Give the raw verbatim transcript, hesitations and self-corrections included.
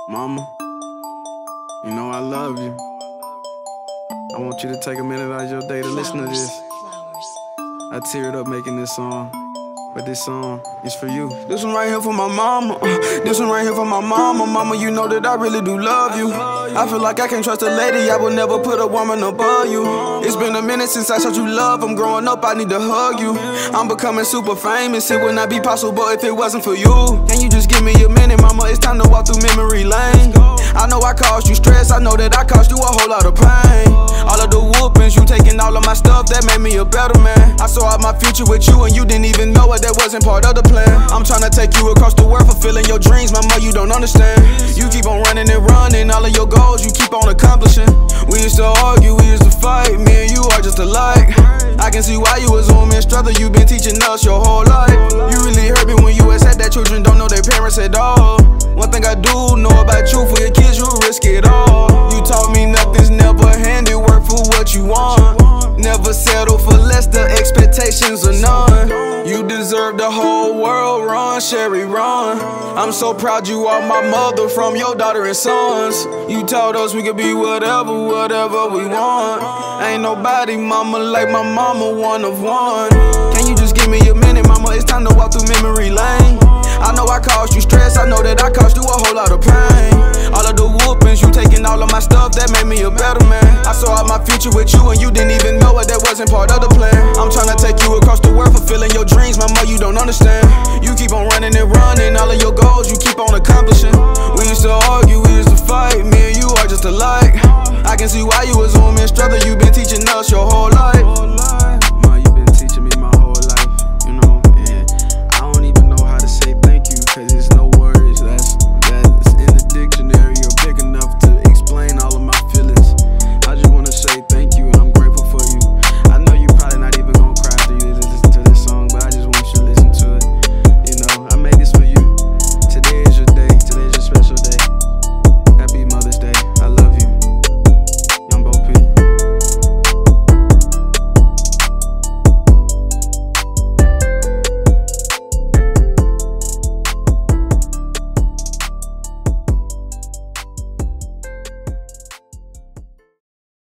Mama, you know I love you. I want you to take a minute out of your day to listen to this. I teared up making this song, but this song is for you. This one right here for my mama. This one right here for my mama. Mama, you know that I really do love you. I feel like I can't trust a lady. I will never put a woman above you. It's been a minute since I showed you love. I'm growing up, I need to hug you. I'm becoming super famous. It would not be possible if it wasn't for you. Can you just give me a minute, mama? It's time to walk through memory lane. I know I caused you stress. I know that I caused you a whole lot of pain. All of the whoopings, you taking all of my stuff, that made me a better man. I saw out my future with you and you didn't even know it. That wasn't part of the plan. I'm trying to take you across the world, fulfilling your dreams. Mama, you don't understand. You keep on running and running, all of your goals you keep on accomplishing. We used to argue, we used to fight, me and you are just alike. I can see why you was a woman instructor, you been teaching us your whole life. You really hurt me when you had said that children don't know their parents at all. One thing I do know about you, for your kids, you'll risk it all. You taught me nothing's never handed, work for what you want. Never settle for less, the expectations are none. You deserve the whole world, run, Sherry, run. I'm so proud you are my mother, from your daughter and sons. You told us we could be whatever, whatever we want. Ain't nobody, mama, like my mama, one of one. Can you just give me a minute, mama? It's time to walk through memory lane. I know I caused you stress, I know that I caused you a whole lot of pain. All of the whoopings, you taking all of my stuff, that made me a better man. I saw out my future with you and you didn't even know it, that wasn't part of the plan. I'm trying to take you across the world, fulfilling your dreams, mama, you don't understand. You keep on running and running, all of your goals you keep on accomplishing.